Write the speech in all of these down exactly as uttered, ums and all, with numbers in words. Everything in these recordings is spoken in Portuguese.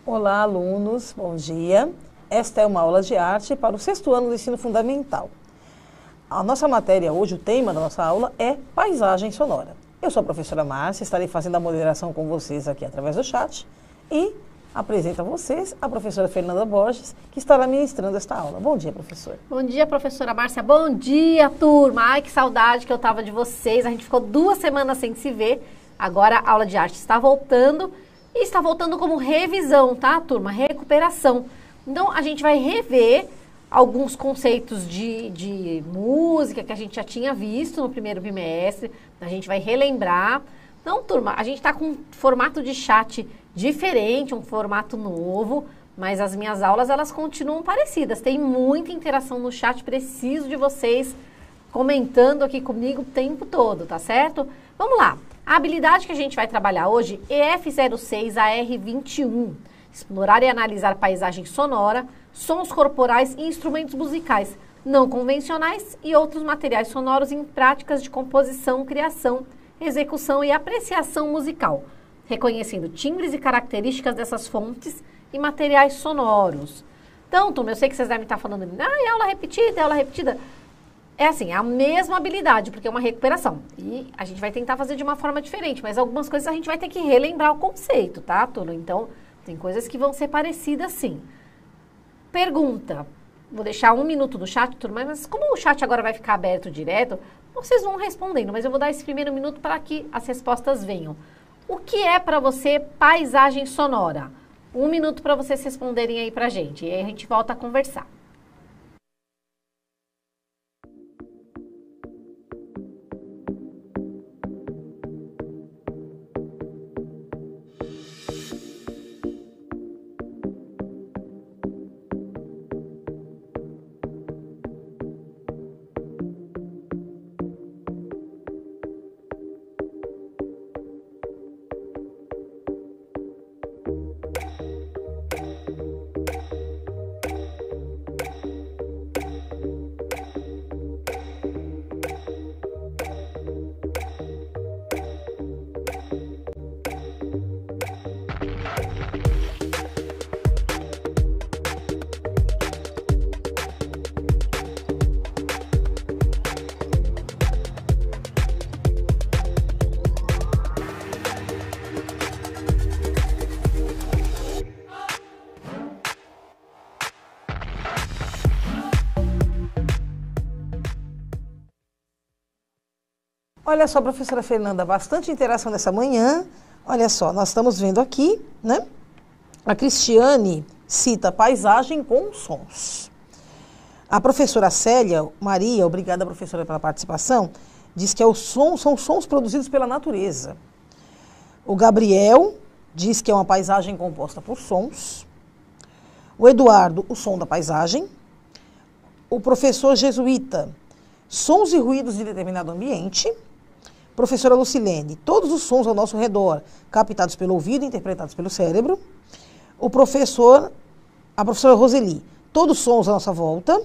Olá, alunos, bom dia. Esta é uma aula de arte para o sexto ano do ensino fundamental. A nossa matéria hoje, o tema da nossa aula é paisagem sonora. Eu sou a professora Márcia, estarei fazendo a moderação com vocês aqui através do chat e apresento a vocês a professora Fernanda Borges, que estará ministrando esta aula. Bom dia, professora. Bom dia, professora Márcia. Bom dia, turma. Ai, que saudade que eu tava de vocês. A gente ficou duas semanas sem se ver. Agora a aula de arte está voltando e está voltando como revisão, tá, turma? Recuperação. Então, a gente vai rever alguns conceitos de, de música que a gente já tinha visto no primeiro bimestre. A gente vai relembrar. Então, turma, a gente está com um formato de chat diferente, um formato novo, mas as minhas aulas, elas continuam parecidas. Tem muita interação no chat, preciso de vocês comentando aqui comigo o tempo todo, tá certo? Vamos lá. A habilidade que a gente vai trabalhar hoje é E F zero seis A R vinte e um. Explorar e analisar paisagem sonora, sons corporais e instrumentos musicais não convencionais e outros materiais sonoros em práticas de composição, criação, execução e apreciação musical, reconhecendo timbres e características dessas fontes e materiais sonoros. Então, turma, eu sei que vocês devem estar falando, ah, é aula repetida, é aula repetida. É assim, é a mesma habilidade, porque é uma recuperação. E a gente vai tentar fazer de uma forma diferente, mas algumas coisas a gente vai ter que relembrar o conceito, tá, turma? Então, tem coisas que vão ser parecidas, sim. Pergunta. Vou deixar um minuto no chat, turma, mas como o chat agora vai ficar aberto direto, vocês vão respondendo, mas eu vou dar esse primeiro minuto para que as respostas venham. O que é para você paisagem sonora? Um minuto para vocês responderem aí pra gente, e aí a gente volta a conversar. Olha só, professora Fernanda, bastante interação nessa manhã. Olha só, nós estamos vendo aqui, né? A Cristiane cita paisagem com sons. A professora Célia Maria, obrigada, professora, pela participação, diz que é o som, são sons produzidos pela natureza. O Gabriel diz que é uma paisagem composta por sons. O Eduardo, o som da paisagem. O professor jesuíta, sons e ruídos de determinado ambiente. Professora Lucilene, todos os sons ao nosso redor, captados pelo ouvido e interpretados pelo cérebro. O professor, a professora Roseli, todos os sons à nossa volta.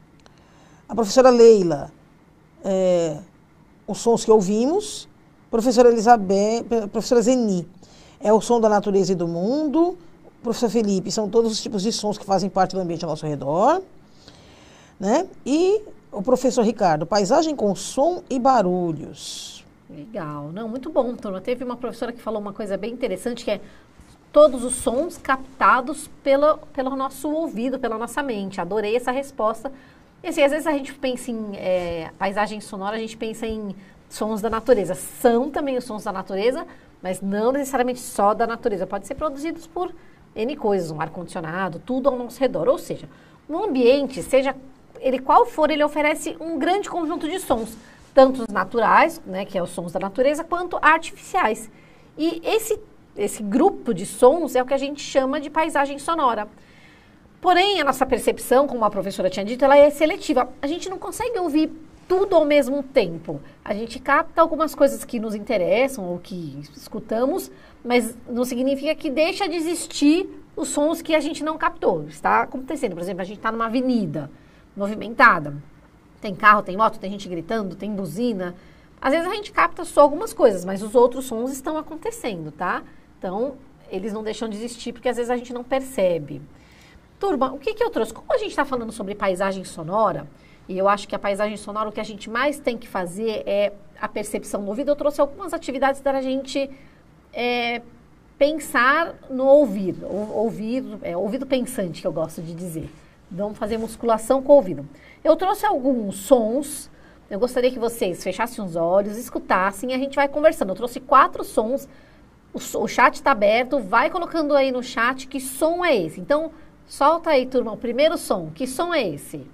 A professora Leila, é, os sons que ouvimos. Professora Elizabeth, professora Zeni, é o som da natureza e do mundo. Professor Felipe, são todos os tipos de sons que fazem parte do ambiente ao nosso redor. Né? E o professor Ricardo, paisagem com som e barulhos. Legal, não, muito bom, turma. Teve uma professora que falou uma coisa bem interessante, que é todos os sons captados pelo, pelo nosso ouvido, pela nossa mente. Adorei essa resposta. E assim, às vezes a gente pensa em é, paisagem sonora, a gente pensa em sons da natureza. São também os sons da natureza, mas não necessariamente só da natureza. Pode ser produzidos por N coisas, um ar-condicionado, tudo ao nosso redor. Ou seja, um ambiente, seja ele qual for, ele oferece um grande conjunto de sons, tanto os naturais, né, que é os sons da natureza, quanto artificiais. E esse, esse grupo de sons é o que a gente chama de paisagem sonora. Porém, a nossa percepção, como a professora tinha dito, ela é seletiva. A gente não consegue ouvir tudo ao mesmo tempo. A gente capta algumas coisas que nos interessam ou que escutamos, mas não significa que deixa de existir os sons que a gente não captou. Está acontecendo, por exemplo, a gente está numa avenida movimentada. Tem carro, tem moto, tem gente gritando, tem buzina. Às vezes a gente capta só algumas coisas, mas os outros sons estão acontecendo, tá? Então, eles não deixam de existir, porque às vezes a gente não percebe. Turma, o que, que eu trouxe? Como a gente está falando sobre paisagem sonora, e eu acho que a paisagem sonora, o que a gente mais tem que fazer é a percepção do ouvido, eu trouxe algumas atividades para a gente é, pensar no ouvir, ou, ouvir, é, ouvido pensante, que eu gosto de dizer. Vamos fazer musculação com o ouvido. Eu trouxe alguns sons, eu gostaria que vocês fechassem os olhos, escutassem e a gente vai conversando. Eu trouxe quatro sons, o, o chat está aberto, vai colocando aí no chat que som é esse. Então, solta aí, turma, o primeiro som. Que som é esse?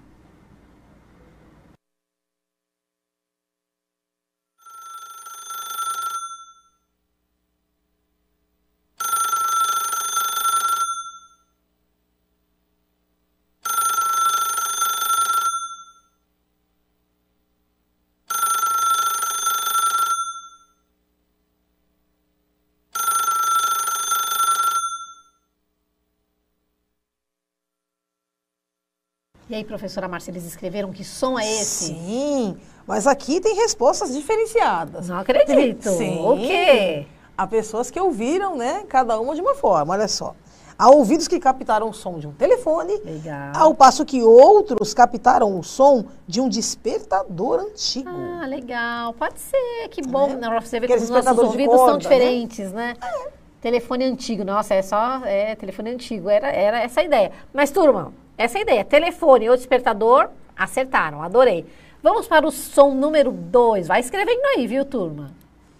E aí, professora Márcia, eles escreveram que som é esse? Sim, mas aqui tem respostas diferenciadas. Não acredito. Sim. O quê? Há pessoas que ouviram, né, cada uma de uma forma, olha só. Há ouvidos que captaram o som de um telefone, Legal. ao passo que outros captaram o som de um despertador antigo. Ah, legal. Pode ser. Que bom. Né? Né? Você vê Aqueles que os nossos despertadores de ouvidos são corda, diferentes, né? né? É. Telefone antigo. Nossa, é só... É, telefone antigo. Era, era essa a ideia. Mas, turma, essa é a ideia. Telefone ou despertador, acertaram. Adorei. Vamos para o som número dois. Vai escrevendo aí, viu, turma?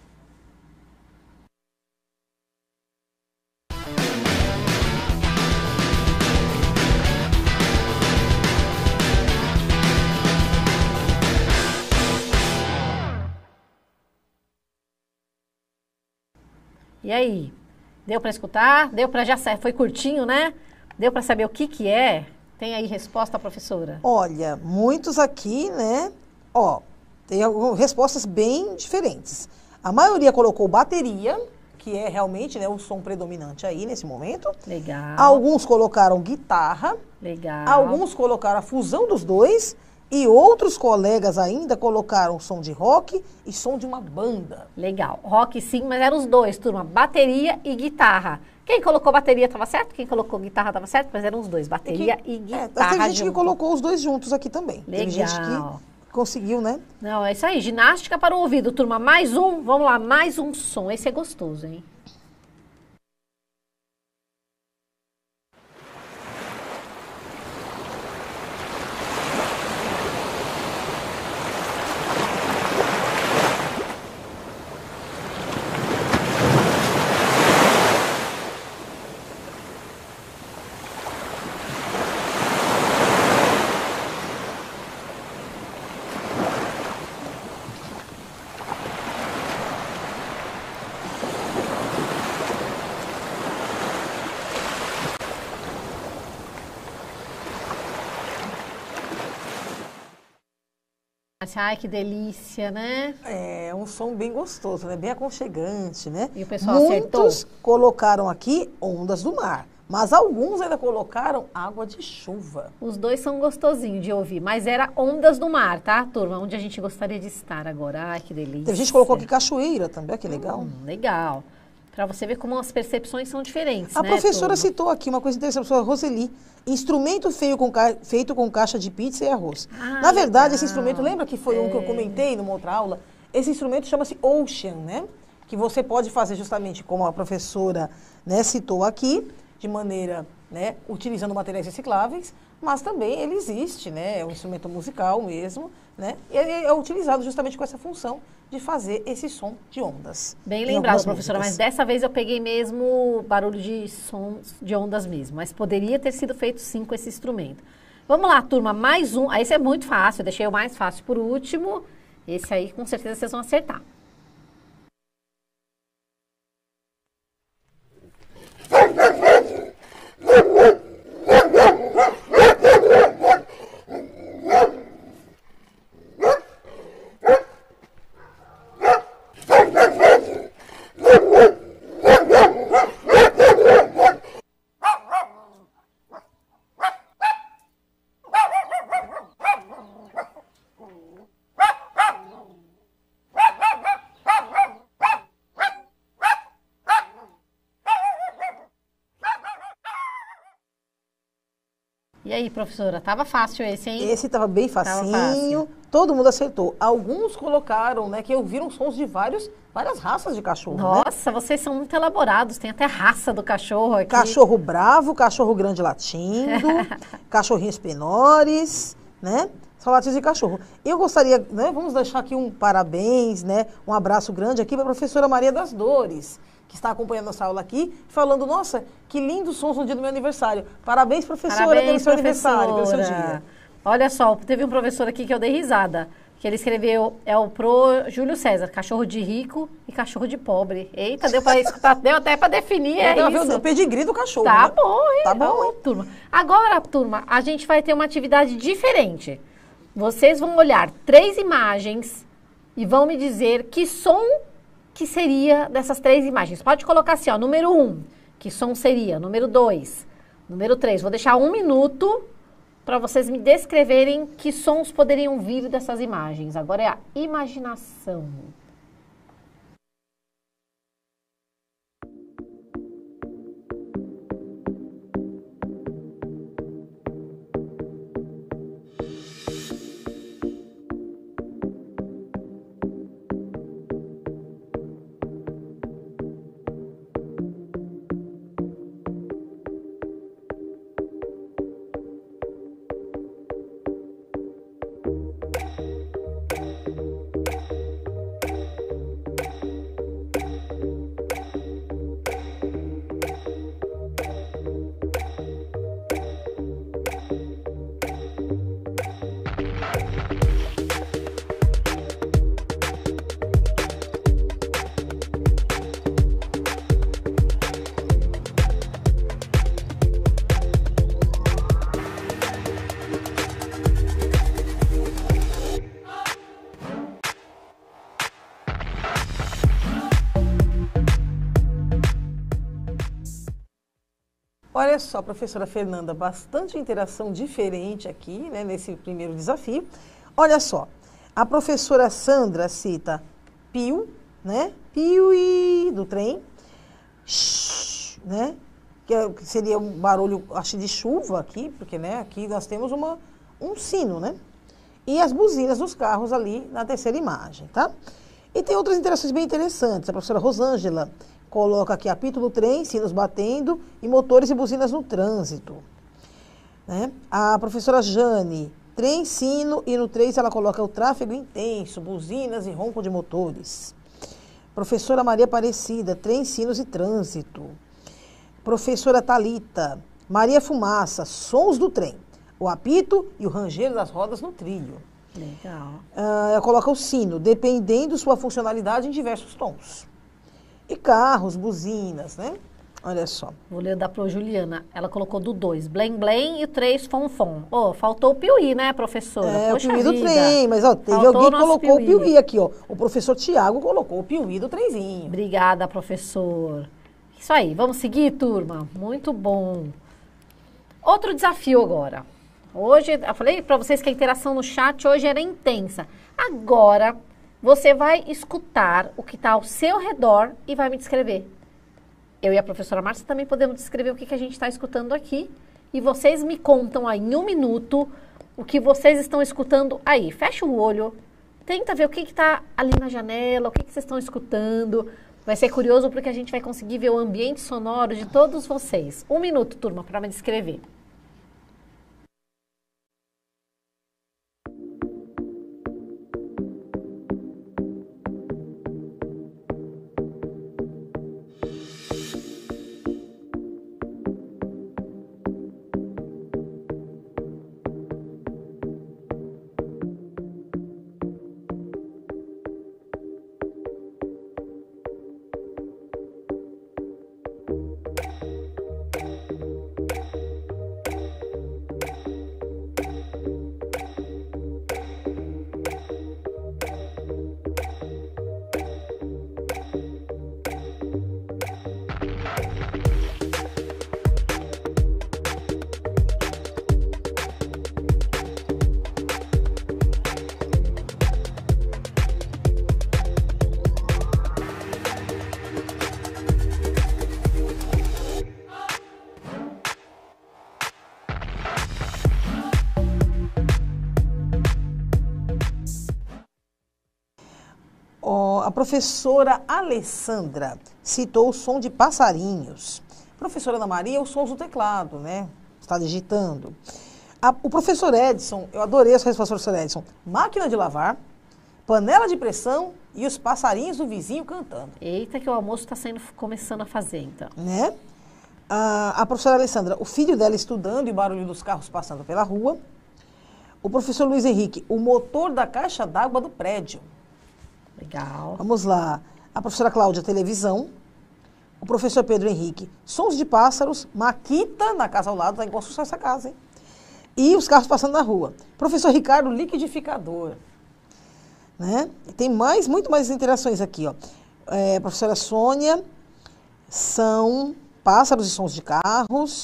E aí? Deu para escutar? Deu para já saber? Foi curtinho, né? Deu para saber o que que é? Tem aí resposta, professora? Olha, muitos aqui, né? Ó, tem algumas respostas bem diferentes. A maioria colocou bateria, que é realmente, né, o som predominante aí nesse momento. Legal. Alguns colocaram guitarra. Legal. Alguns colocaram a fusão dos dois. E outros colegas ainda colocaram som de rock e som de uma banda. Legal. Rock sim, mas eram os dois, turma. Bateria e guitarra. Quem colocou bateria estava certo, quem colocou guitarra estava certo, mas eram os dois, bateria e, que, e guitarra. É, mas teve gente junto. que colocou os dois juntos aqui também. Legal. Teve gente que conseguiu, né? Não, é isso aí. Ginástica para o ouvido, turma. Mais um, vamos lá, mais um som. Esse é gostoso, hein? Ai, que delícia, né? É um som bem gostoso, né? Bem aconchegante, né? E o pessoal Muitos acertou? colocaram aqui ondas do mar, mas alguns ainda colocaram água de chuva. Os dois são gostosinhos de ouvir, mas era ondas do mar, tá, turma? Onde a gente gostaria de estar agora. Ai, que delícia. Teve gente que colocou aqui cachoeira também, que legal. Hum, legal. Para você ver como as percepções são diferentes, A né, professora turma? citou aqui uma coisa interessante, a professora Roseli. Instrumento feio com ca... feito com caixa de pizza e arroz. Ah, Na verdade, legal. esse instrumento, lembra que foi um que eu comentei numa outra aula? Esse instrumento chama-se Ocean, né? Que você pode fazer justamente como a professora, né, citou aqui, de maneira, né, utilizando materiais recicláveis, mas também ele existe, né? É um instrumento musical mesmo, né? E ele é utilizado justamente com essa função de fazer esse som de ondas. Bem em lembrado, algumas professora, mas músicas. dessa vez eu peguei mesmo barulho de sons de ondas mesmo, mas poderia ter sido feito sim com esse instrumento. Vamos lá, turma, mais um. Esse é muito fácil, eu deixei o mais fácil por último. Esse aí com certeza vocês vão acertar. E aí, professora, tava fácil esse, hein? Esse tava bem facinho, Tava fácil. Todo mundo acertou. Alguns colocaram, né, que ouviram sons de vários, várias raças de cachorro, né? Nossa, vocês são muito elaborados, tem até raça do cachorro aqui. Cachorro bravo, cachorro grande latindo, cachorrinhos penores, né? Só latidos de cachorro. Eu gostaria, né, vamos deixar aqui um parabéns, né, um abraço grande aqui para a professora Maria das Dores, que está acompanhando nossa aula aqui, falando, nossa, que lindos sons no dia do meu aniversário. Parabéns, professora, Parabéns, pelo seu professora. aniversário, pelo seu dia. Olha só, teve um professor aqui que eu dei risada, que ele escreveu, é o pro Júlio César, cachorro de rico e cachorro de pobre. Eita, deu para escutar, deu até para definir, é Deu isso. O pedigree do cachorro, Tá né? bom, hein? Tá bom, Ô, hein? turma. Agora, turma, a gente vai ter uma atividade diferente. Vocês vão olhar três imagens e vão me dizer que som que seria dessas três imagens. Pode colocar assim, ó, número um, que som seria, número dois, número três. Vou deixar um minuto para vocês me descreverem que sons poderiam vir dessas imagens. Agora é a imaginação. Olha só, professora Fernanda, bastante interação diferente aqui, né, nesse primeiro desafio. Olha só, a professora Sandra cita piu, né, piu do trem, shh, né, que é- que seria um barulho, acho, de chuva aqui, porque, né, aqui nós temos uma, um sino, né, e as buzinas dos carros ali na terceira imagem, tá? E tem outras interações bem interessantes. A professora Rosângela coloca aqui apito do trem, sinos batendo e motores e buzinas no trânsito. Né? A professora Jane, trem, sino e no três ela coloca o tráfego intenso, buzinas e ronco de motores. Professora Maria Aparecida, trem, sinos e trânsito. Professora Talita, Maria Fumaça, sons do trem, o apito e o ranger das rodas no trilho. Legal. Ah, ela coloca o sino, dependendo sua funcionalidade em diversos tons. E carros, buzinas, né? Olha só. Vou ler da Pro Juliana. Ela colocou do dois, blém blém, e o três, fom fom. Ô, faltou o piuí, né, professora? É, Poxa o piuí do vida. trem, mas ó, teve Faltou alguém o que nosso colocou piuí. o piuí aqui, ó. O professor Tiago colocou o piuí do trenzinho. Obrigada, professor. Isso aí, vamos seguir, turma? Muito bom. Outro desafio agora. Hoje, eu falei para vocês que a interação no chat hoje era intensa. Agora, você vai escutar o que está ao seu redor e vai me descrever. Eu e a professora Márcia também podemos descrever o que, que a gente está escutando aqui. E vocês me contam aí em um minuto o que vocês estão escutando aí. Fecha o olho, tenta ver o que está ali na janela, o que, que vocês estão escutando. Vai ser curioso porque a gente vai conseguir ver o ambiente sonoro de todos vocês. Um minuto, turma, para me descrever. a professora Alessandra citou o som de passarinhos. Professora Ana Maria, os sons do teclado, né? Está digitando. A, o professor Edson, eu adorei essa resposta do professor Edson. Máquina de lavar, panela de pressão e os passarinhos do vizinho cantando. Eita, que o almoço está sendo começando a fazer, então. Né? A, a professora Alessandra, o filho dela estudando e o barulho dos carros passando pela rua. O professor Luiz Henrique, o motor da caixa d'água do prédio. Legal. Vamos lá. A professora Cláudia, televisão. O professor Pedro Henrique, sons de pássaros. Maquita, na casa ao lado, está em construção essa casa, hein? E os carros passando na rua. Professor Ricardo, liquidificador. Né? E tem mais, muito mais interações aqui, ó. É, professora Sônia, são pássaros e sons de carros.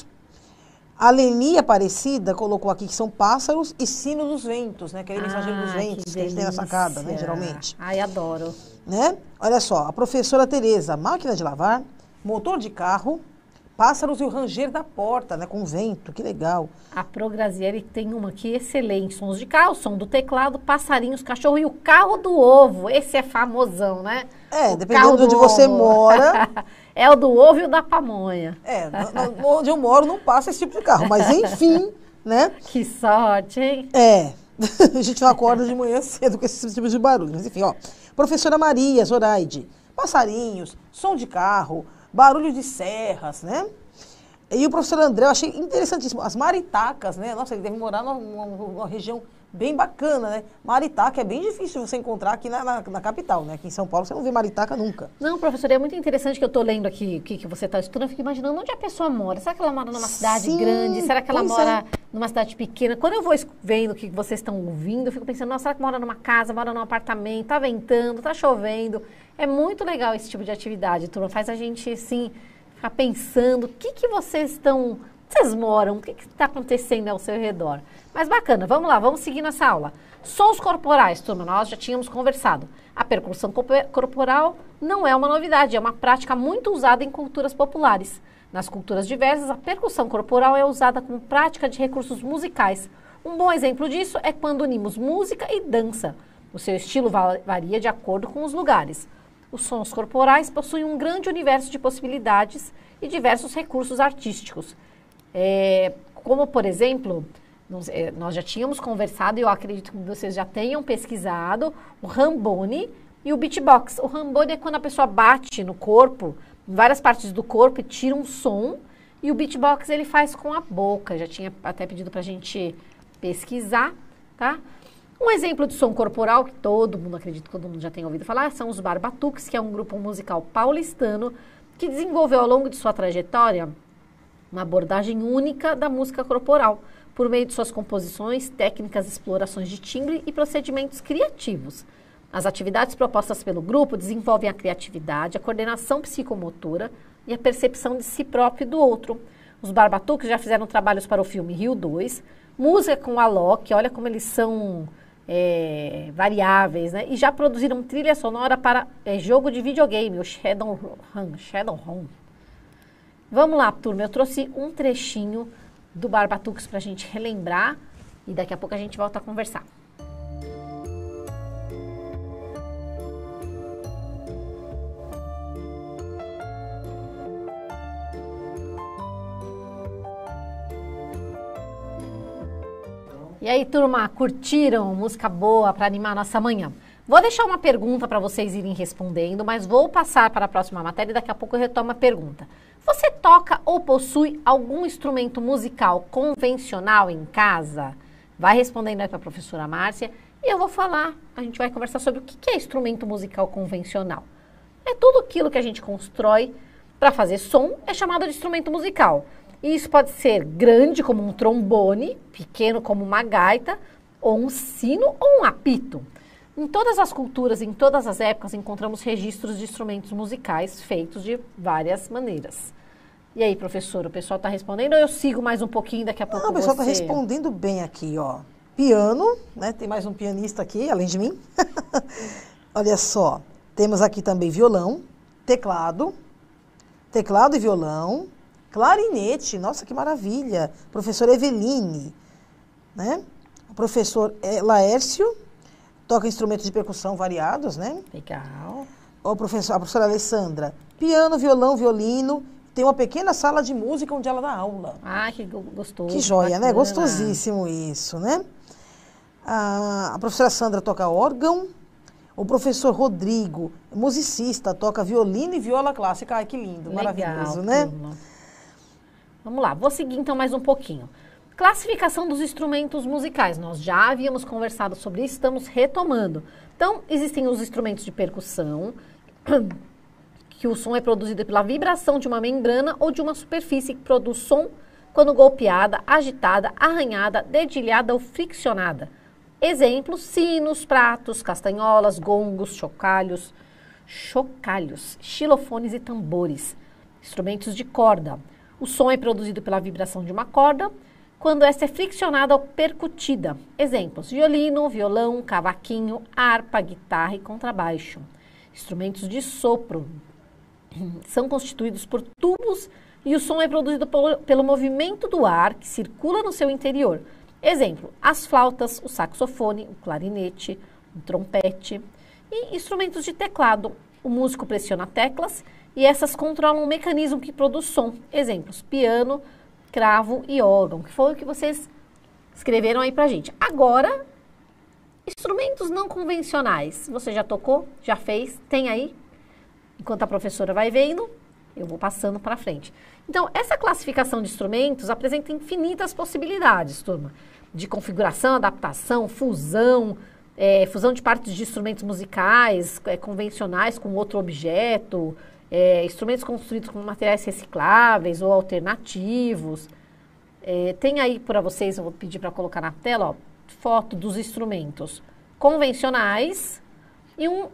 A Leni Aparecida colocou aqui que são pássaros e sino dos ventos, né? Aquele ah, mensageiro dos ventos que, que a gente tem na sacada, né? Geralmente. Ai, adoro. Né? Olha só, a professora Tereza, máquina de lavar, motor de carro, pássaros e o ranger da porta, né? Com vento, que legal. A Pro Grazieri tem uma aqui excelente. Sons de carro, som do teclado, passarinhos, cachorro e o carro do ovo. Esse é famosão, né? É, o dependendo de onde você mora. É o do ovo e o da pamonha. É, no, no, onde eu moro não passa esse tipo de carro, mas enfim, né? Que sorte, hein? É, a gente não acorda de manhã cedo com esse tipo de barulho. Mas enfim, ó. Professora Maria Zoraide, passarinhos, som de carro, barulho de serras, né? E o professor André, eu achei interessantíssimo, as maritacas, né? Nossa, ele deve morar numa, numa, numa região bem bacana, né? Maritaca é bem difícil você encontrar aqui na, na, na capital, né? Aqui em São Paulo você não vê maritaca nunca. Não, professor, é muito interessante que eu estou lendo aqui o que, que você está estudando. Eu fico imaginando onde a pessoa mora. Será que ela mora numa cidade Sim, grande? Será que ela mora é. numa cidade pequena? Quando eu vou vendo o que vocês estão ouvindo, eu fico pensando, nossa, será que mora numa casa, mora num apartamento, tá ventando, tá chovendo? É muito legal esse tipo de atividade, turma. Faz a gente, assim, ficar pensando o que, que vocês estão... Vocês moram, o que está acontecendo ao seu redor? Mas bacana, vamos lá, vamos seguir nessa aula. Sons corporais, turma, nós já tínhamos conversado. A percussão corporal não é uma novidade, é uma prática muito usada em culturas populares. Nas culturas diversas, a percussão corporal é usada como prática de recursos musicais. Um bom exemplo disso é quando unimos música e dança. O seu estilo varia de acordo com os lugares. Os sons corporais possuem um grande universo de possibilidades e diversos recursos artísticos. É, como, por exemplo, nós, é, nós já tínhamos conversado, e eu acredito que vocês já tenham pesquisado, o rambone e o beatbox. O rambone é quando a pessoa bate no corpo, em várias partes do corpo, e tira um som, e o beatbox ele faz com a boca. Já tinha até pedido pra gente pesquisar, tá? Um exemplo de som corporal, que todo mundo, acredito que todo mundo já tenha ouvido falar, são os Barbatuques, que é um grupo musical paulistano que desenvolveu ao longo de sua trajetória uma abordagem única da música corporal, por meio de suas composições, técnicas, explorações de timbre e procedimentos criativos. As atividades propostas pelo grupo desenvolvem a criatividade, a coordenação psicomotora e a percepção de si próprio e do outro. Os Barbatuques já fizeram trabalhos para o filme Rio dois, música com a Alok, olha como eles são é, variáveis, né? E já produziram trilha sonora para é, jogo de videogame, o Shadowrun. Shadowrun. Vamos lá, turma, eu trouxe um trechinho do Barbatuques para a gente relembrar e daqui a pouco a gente volta a conversar. E aí, turma, curtiram música boa para animar a nossa manhã? Vou deixar uma pergunta para vocês irem respondendo, mas vou passar para a próxima matéria e daqui a pouco eu retomo a pergunta. Você toca ou possui algum instrumento musical convencional em casa? Vai respondendo aí para a professora Márcia e eu vou falar, a gente vai conversar sobre o que é instrumento musical convencional. É tudo aquilo que a gente constrói para fazer som, é chamado de instrumento musical. E isso pode ser grande como um trombone, pequeno como uma gaita, ou um sino ou um apito. Em todas as culturas, em todas as épocas, encontramos registros de instrumentos musicais feitos de várias maneiras. E aí, professor, o pessoal está respondendo ou eu sigo mais um pouquinho, daqui a pouco Não, o pessoal está você... respondendo bem aqui, ó. Piano, né? Tem mais um pianista aqui, além de mim. Olha só, temos aqui também violão, teclado, teclado e violão, clarinete, nossa, que maravilha. Professor Eveline, né? O professor Laércio, toca instrumentos de percussão variados, né? Legal. Ó, professor, a professora Alessandra, piano, violão, violino, tem uma pequena sala de música onde ela dá aula. Ah, que gostoso. Que joia, bacana. né? Gostosíssimo isso, né? A, a professora Sandra toca órgão, o professor Rodrigo, musicista, toca violino e viola clássica. Ai, que lindo, Legal, maravilhoso, né? turma. Vamos lá, vou seguir então mais um pouquinho. Classificação dos instrumentos musicais. Nós já havíamos conversado sobre isso, estamos retomando. Então, existem os instrumentos de percussão, que o som é produzido pela vibração de uma membrana ou de uma superfície que produz som quando golpeada, agitada, arranhada, dedilhada ou friccionada. Exemplos, sinos, pratos, castanholas, gongos, chocalhos, chocalhos, xilofones e tambores. Instrumentos de corda. O som é produzido pela vibração de uma corda quando esta é friccionada ou percutida. Exemplos, violino, violão, cavaquinho, harpa, guitarra e contrabaixo. Instrumentos de sopro. São constituídos por tubos e o som é produzido pelo, pelo movimento do ar que circula no seu interior. Exemplo, as flautas, o saxofone, o clarinete, o trompete. E instrumentos de teclado. O músico pressiona teclas e essas controlam um mecanismo que produz som. Exemplos, piano, cravo e órgão, que foi o que vocês escreveram aí pra gente. Agora, instrumentos não convencionais. Você já tocou? Já fez? Tem aí? Enquanto a professora vai vendo, eu vou passando para frente. Então, essa classificação de instrumentos apresenta infinitas possibilidades, turma. De configuração, adaptação, fusão, é, fusão de partes de instrumentos musicais, é, convencionais com outro objeto, é, instrumentos construídos com materiais recicláveis ou alternativos. É, tem aí para vocês, eu vou pedir para colocar na tela, ó, foto dos instrumentos convencionais e um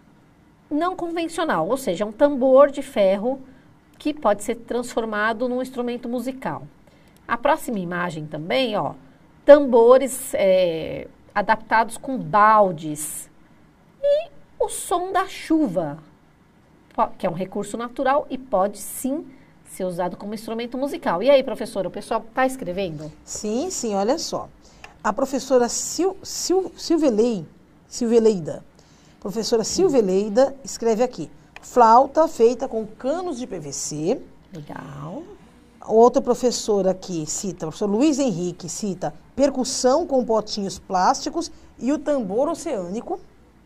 não convencional, ou seja, um tambor de ferro que pode ser transformado num instrumento musical. A próxima imagem também, ó, tambores é, adaptados com baldes e o som da chuva, que é um recurso natural e pode sim ser usado como instrumento musical. E aí, professora, o pessoal está escrevendo? Sim, sim, olha só. A professora Sil, Sil, Silvelei, Silveleida, professora Silveleida escreve aqui, flauta feita com canos de P V C. Legal. Outra professora aqui cita, o professor Luiz Henrique cita percussão com potinhos plásticos e o tambor oceânico.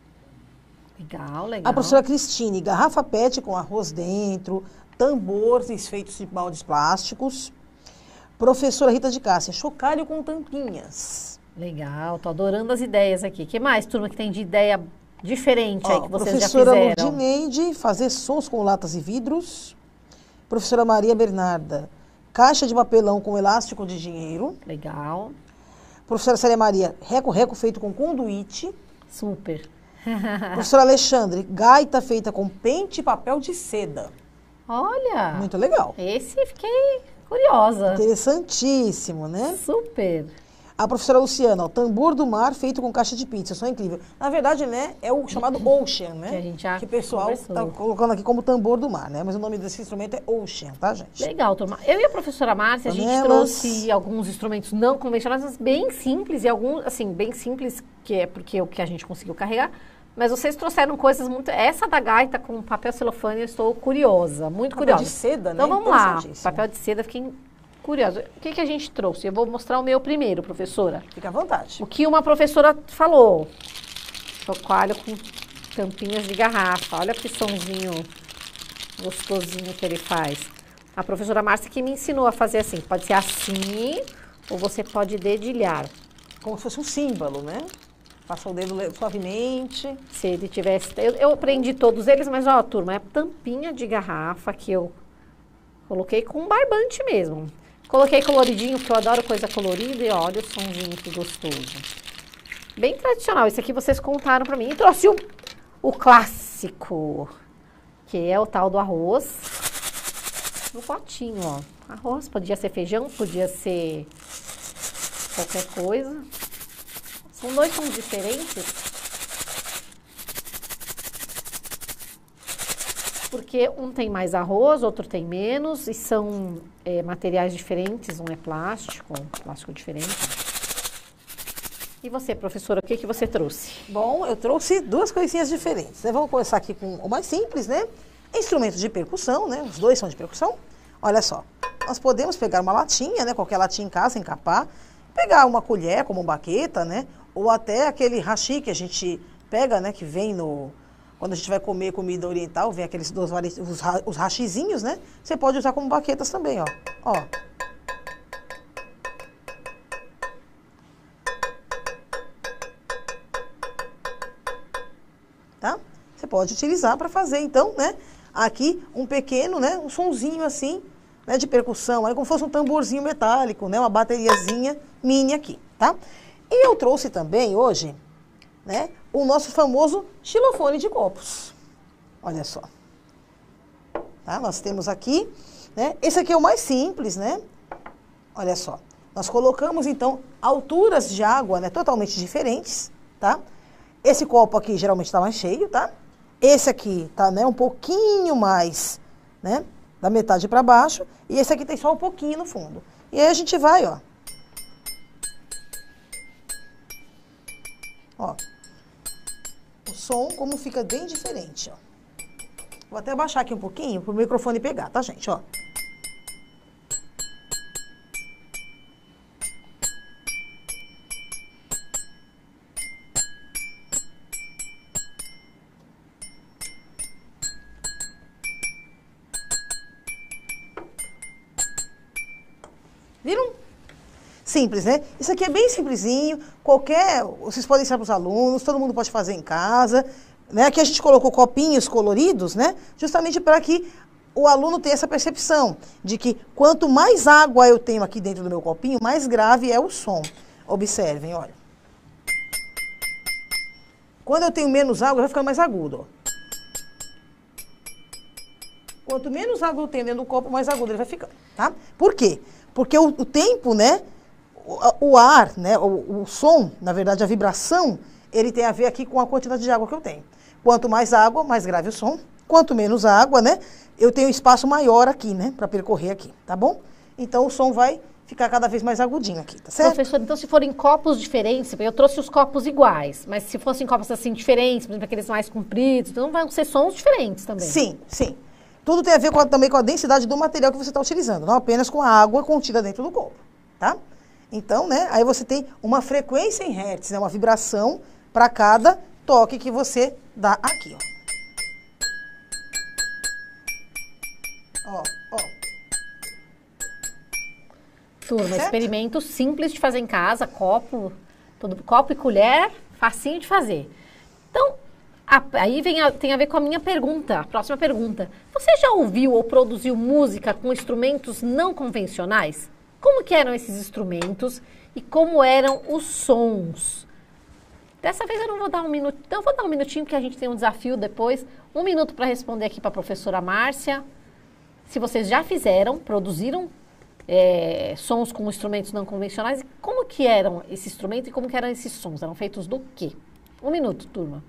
Legal, legal. A professora Cristine, garrafa pet com arroz dentro, tambores feitos de baldes plásticos. Professora Rita de Cássia, chocalho com tampinhas. Legal, tô adorando as ideias aqui. O que mais, turma, que tem de ideia diferente Ó, aí que vocês já professora fizeram? Ludineide, fazer sons com latas e vidros. Professora Maria Bernarda, caixa de papelão com elástico de dinheiro. Legal. Professora Célia Maria, reco-reco feito com conduíte. Super. Professor Alexandre, gaita feita com pente e papel de seda. Olha. Muito legal. Esse fiquei curiosa. Interessantíssimo, né? Super. A professora Luciana, o tambor do mar feito com caixa de pizza, só incrível. Na verdade, né, é o chamado Ocean, né? Que a gente já que o pessoal conversou. tá colocando aqui como tambor do mar, né? Mas o nome desse instrumento é Ocean, tá, gente? Legal, turma. Eu e a professora Márcia, a gente Panelas. trouxe alguns instrumentos não convencionais, mas bem simples, e alguns, assim, bem simples, que é porque é o que a gente conseguiu carregar. Mas vocês trouxeram coisas muito... Essa da gaita com papel celofane, eu estou curiosa, muito Papel curiosa. de seda, né? Então vamos lá. Interessantíssimo. Papel de seda, fiquei curiosa. O que, que a gente trouxe? Eu vou mostrar o meu primeiro, professora. Fica à vontade. O que uma professora falou. Chocalho com tampinhas de garrafa. Olha que sonzinho gostosinho que ele faz. A professora Márcia que me ensinou a fazer assim. Pode ser assim, ou você pode dedilhar. Como se fosse um símbolo, né? Passa o dedo le- suavemente. Se ele tivesse... Eu, eu aprendi todos eles, mas ó, turma, é tampinha de garrafa que eu coloquei com um barbante mesmo. Coloquei coloridinho, porque eu adoro coisa colorida, e ó, olha o sonzinho que gostoso. Bem tradicional, esse aqui vocês contaram pra mim. E trouxe o, o clássico, que é o tal do arroz no potinho, ó. Arroz, podia ser feijão, podia ser qualquer coisa. São dois sons diferentes. Porque um tem mais arroz, outro tem menos, e são é, materiais diferentes, um é plástico, um plástico diferente. E você, professora, o que, que você trouxe? Bom, eu trouxe duas coisinhas diferentes, né? Vamos começar aqui com o mais simples, né? Instrumentos de percussão, né? Os dois são de percussão. Olha só, nós podemos pegar uma latinha, né? Qualquer latinha em casa, encapar. Pegar uma colher, como baqueta, né? Ou até aquele hashi que a gente pega, né? Que vem no... Quando a gente vai comer comida oriental, vem aqueles dois os, os hashizinhos, né? Você pode usar como baquetas também, ó. Ó. Tá? Você pode utilizar para fazer, então, né? Aqui um pequeno, né? Um sonzinho assim, né? De percussão, aí como fosse um tamborzinho metálico, né? Uma bateriazinha mini aqui, tá? E eu trouxe também hoje, né? O nosso famoso xilofone de copos. Olha só. Tá? Nós temos aqui, né? Esse aqui é o mais simples, né? Olha só. Nós colocamos, então, alturas de água, né? Totalmente diferentes, tá? Esse copo aqui geralmente está mais cheio, tá? Esse aqui tá, né? Um pouquinho mais, né? Da metade para baixo. E esse aqui tem só um pouquinho no fundo. E aí a gente vai, ó. Ó. O som, como fica bem diferente, ó. Vou até abaixar aqui um pouquinho para o microfone pegar, tá, gente? Ó. Viram? Simples, né? Isso aqui é bem simplesinho, qualquer, vocês podem ensinar para os alunos, todo mundo pode fazer em casa, né? Aqui a gente colocou copinhos coloridos, né? Justamente para que o aluno tenha essa percepção de que quanto mais água eu tenho aqui dentro do meu copinho, mais grave é o som. Observem, olha. Quando eu tenho menos água, vai ficar mais agudo, ó. Quanto menos água eu tenho dentro do copo, mais agudo ele vai ficar, tá? Por quê? Porque o, o tempo, né? O, o ar, né? O, o som, na verdade, a vibração, ele tem a ver aqui com a quantidade de água que eu tenho. Quanto mais água, mais grave o som. Quanto menos água, né? Eu tenho espaço maior aqui, né? Para percorrer aqui, tá bom? Então, o som vai ficar cada vez mais agudinho aqui, tá certo? Professor, então se forem copos diferentes, eu trouxe os copos iguais, mas se fossem copos assim diferentes, por exemplo, aqueles mais compridos, então vão ser sons diferentes também. Sim, sim. Tudo tem a ver com a, também com a densidade do material que você está utilizando, não apenas com a água contida dentro do copo, tá? Então, né, aí você tem uma frequência em hertz, né, uma vibração para cada toque que você dá aqui, ó. Ó, ó. Turma, Certo? experimento simples de fazer em casa, copo, tudo, copo e colher, facinho de fazer. Então, a, aí vem a, tem a ver com a minha pergunta, a próxima pergunta. Você já ouviu ou produziu música com instrumentos não convencionais? Como que eram esses instrumentos e como eram os sons? Dessa vez eu não vou dar um minuto, então eu vou dar um minutinho porque a gente tem um desafio depois. Um minuto para responder aqui para a professora Márcia. Se vocês já fizeram, produziram é, sons com instrumentos não convencionais, e como que eram esses instrumentos e como que eram esses sons? Eram feitos do quê? Um minuto, turma.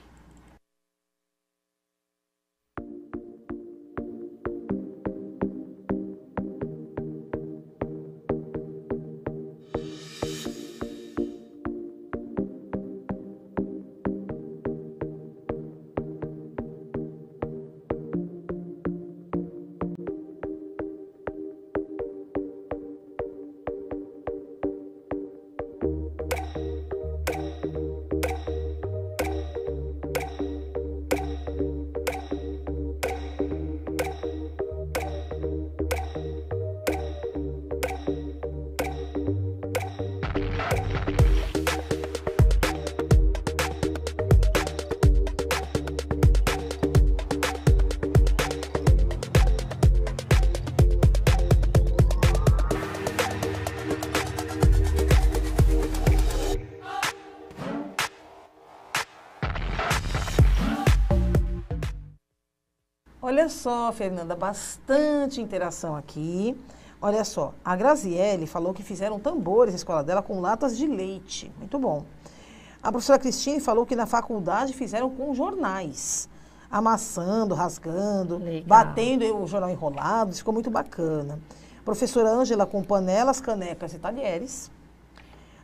Olha só, Fernanda, bastante interação aqui. Olha só, a Graziele falou que fizeram tambores na escola dela com latas de leite. Muito bom. A professora Cristine falou que na faculdade fizeram com jornais. Amassando, rasgando, Legal. batendo o jornal enrolado. Isso ficou muito bacana. A professora Ângela com panelas, canecas e talheres.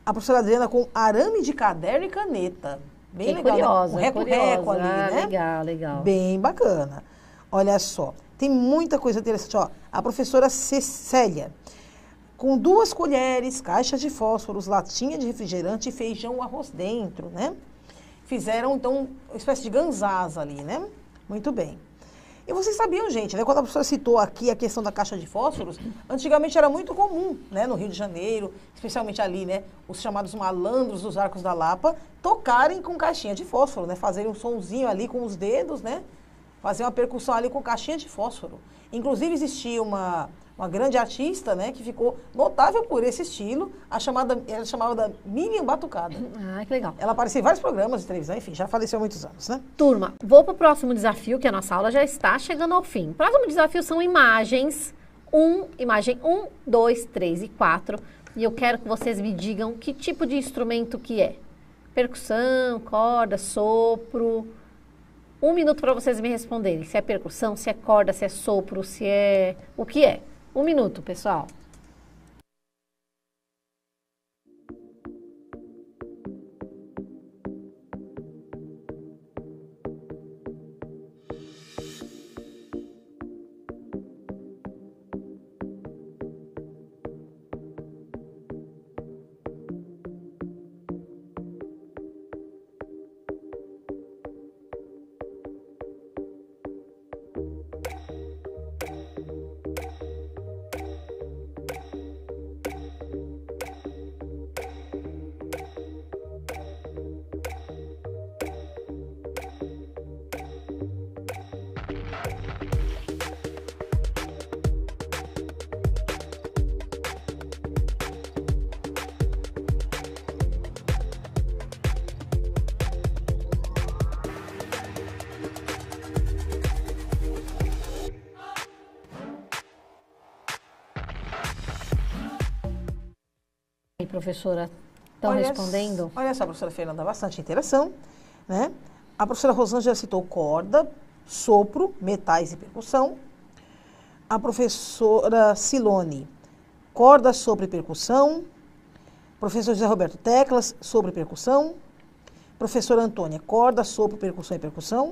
A professora Adriana com arame de caderno e caneta. Bem que legal, curiosa, né? Um reco-reco ali, ah, né? Legal, legal. Bem bacana. Olha só, tem muita coisa interessante. Ó, a professora Cecília, com duas colheres, caixa de fósforos, latinha de refrigerante e feijão, arroz dentro, né? Fizeram, então, uma espécie de ganzás ali, né? Muito bem. E vocês sabiam, gente, né? Quando a professora citou aqui a questão da caixa de fósforos, antigamente era muito comum, né? No Rio de Janeiro, especialmente ali, né? Os chamados malandros dos Arcos da Lapa, tocarem com caixinha de fósforo, né? Fazerem um sonzinho ali com os dedos, né? Fazer uma percussão ali com caixinha de fósforo. Inclusive, existia uma, uma grande artista, né? Que ficou notável por esse estilo, a chamada, ela chamava da Miriam Batucada. Ah, que legal. Ela aparecia em vários programas de televisão, enfim, já faleceu há muitos anos, né? Turma, vou para o próximo desafio, que a nossa aula já está chegando ao fim. O próximo desafio são imagens. Um, imagem um, dois, três e quatro. E eu quero que vocês me digam que tipo de instrumento que é. Percussão, corda, sopro. Um minuto para vocês me responderem. Se é percussão, se é corda, se é sopro, se é... O que é? Um minuto, pessoal. E professora, estão respondendo? Olha só, professora Fernanda, bastante interação, né? A professora Rosângela citou corda, sopro, metais e percussão. A professora Silone, corda, sopro e percussão. Professor José Roberto, teclas, sopro e percussão. Professora Antônia, corda, sopro, percussão e percussão.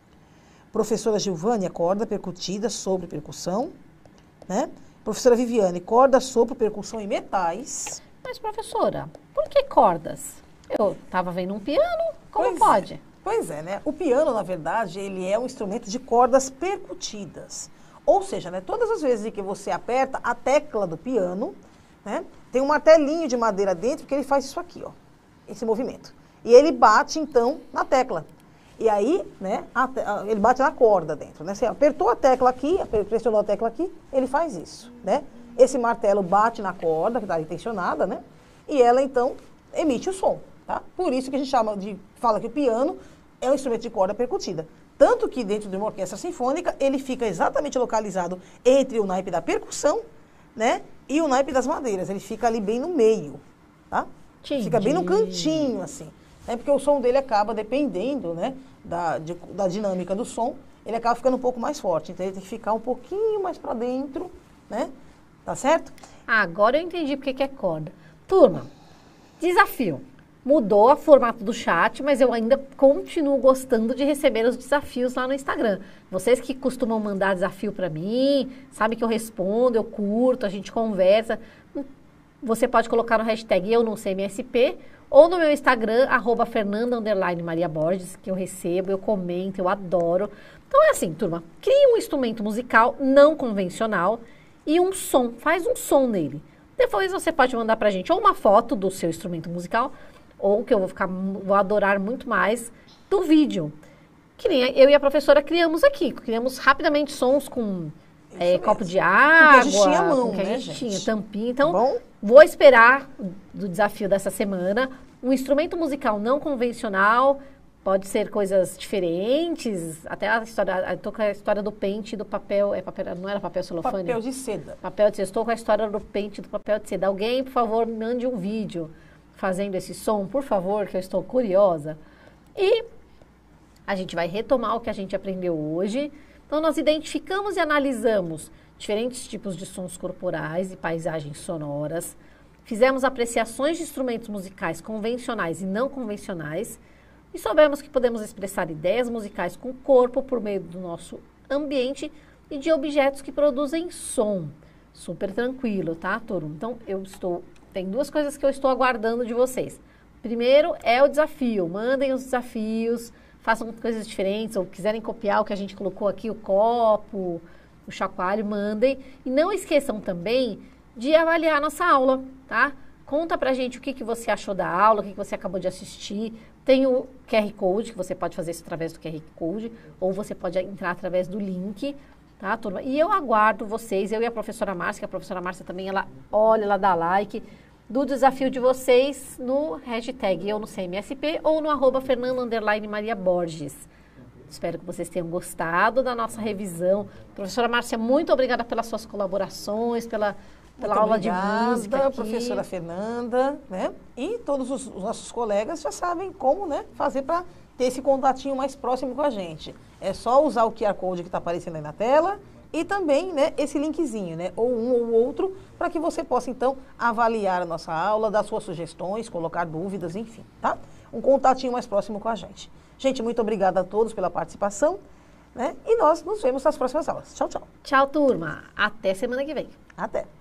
Professora Gilvânia, corda, percutida, sopro e percussão, né? Professora Viviane, corda, sopro, percussão e metais. Mas, professora, por que cordas? Eu estava vendo um piano, como Pois pode? é. Pois é, né? O piano, na verdade, ele é um instrumento de cordas percutidas. Ou seja, né, todas as vezes que você aperta a tecla do piano, né, tem um martelinho de madeira dentro que ele faz isso aqui, ó, esse movimento. E ele bate, então, na tecla. E aí, né, a, a, ele bate na corda dentro, né? Você apertou a tecla aqui, pressionou a tecla aqui, ele faz isso, né? Esse martelo bate na corda, que está ali tensionada, né? E ela, então, emite o som, tá? Por isso que a gente chama de, fala que o piano é um instrumento de corda percutida. Tanto que dentro de uma orquestra sinfônica, ele fica exatamente localizado entre o naipe da percussão, né? E o naipe das madeiras. Ele fica ali bem no meio, tá? Entendi. Fica bem no cantinho, assim. É porque o som dele acaba, dependendo, né, da, de, da dinâmica do som, ele acaba ficando um pouco mais forte. Então, ele tem que ficar um pouquinho mais para dentro, né? Tá certo? Ah, agora eu entendi porque que é corda. Turma, desafio. Mudou o formato do chat, mas eu ainda continuo gostando de receber os desafios lá no Instagram. Vocês que costumam mandar desafio para mim, sabem que eu respondo, eu curto, a gente conversa. Você pode colocar no hashtag eu não sei M S P ou no meu Instagram, arroba Fernanda underline Maria Borges, que eu recebo, eu comento, eu adoro. Então é assim, turma, crie um instrumento musical não convencional e um som, faz um som nele. Depois você pode mandar pra gente ou uma foto do seu instrumento musical, ou que eu vou ficar, vou adorar muito mais, do vídeo. Que nem eu e a professora criamos aqui, criamos rapidamente sons com é, copo de água, porque a gente tinha mão, com que a né, gente gente? tinha, tampinha. Então, Bom? Vou esperar do desafio dessa semana, um instrumento musical não convencional, pode ser coisas diferentes, até a história, eu tô com a história do pente e do papel, é papel, não era papel celofane? Papel de seda. Papel de seda, estou com a história do pente e do papel de seda. Alguém, por favor, mande um vídeo fazendo esse som, por favor, que eu estou curiosa. E a gente vai retomar o que a gente aprendeu hoje. Então, nós identificamos e analisamos diferentes tipos de sons corporais e paisagens sonoras. fizemos apreciações de instrumentos musicais convencionais e não convencionais e soubemos que podemos expressar ideias musicais com o corpo por meio do nosso ambiente e de objetos que produzem som. Super tranquilo, tá, turma? Então, eu estou... Tem duas coisas que eu estou aguardando de vocês. Primeiro é o desafio. Mandem os desafios, façam coisas diferentes, ou quiserem copiar o que a gente colocou aqui, o copo, o chacoalho, mandem. E não esqueçam também de avaliar a nossa aula, tá? Conta pra gente o que, que você achou da aula, o que, que você acabou de assistir. Tem o Q R Code, que você pode fazer isso através do Q R Code, ou você pode entrar através do link, tá, turma? E eu aguardo vocês, eu e a professora Márcia, que a professora Márcia também, ela olha, ela dá like, do desafio de vocês no hashtag eu no C M S P ou no arroba Fernando underline Maria Borges. Espero que vocês tenham gostado da nossa revisão. Professora Márcia, muito obrigada pelas suas colaborações, pela, pela Muito aula obrigada, de música aqui. professora Fernanda, né? E todos os, os nossos colegas já sabem como, né, fazer para ter esse contatinho mais próximo com a gente. É só usar o Q R Code que está aparecendo aí na tela e também, né, esse linkzinho, né, ou um ou outro, para que você possa, então, avaliar a nossa aula, dar suas sugestões, colocar dúvidas, enfim, tá? Um contatinho mais próximo com a gente. Gente, muito obrigada a todos pela participação, né? E nós nos vemos nas próximas aulas. Tchau, tchau. Tchau, turma. Até semana que vem. Até.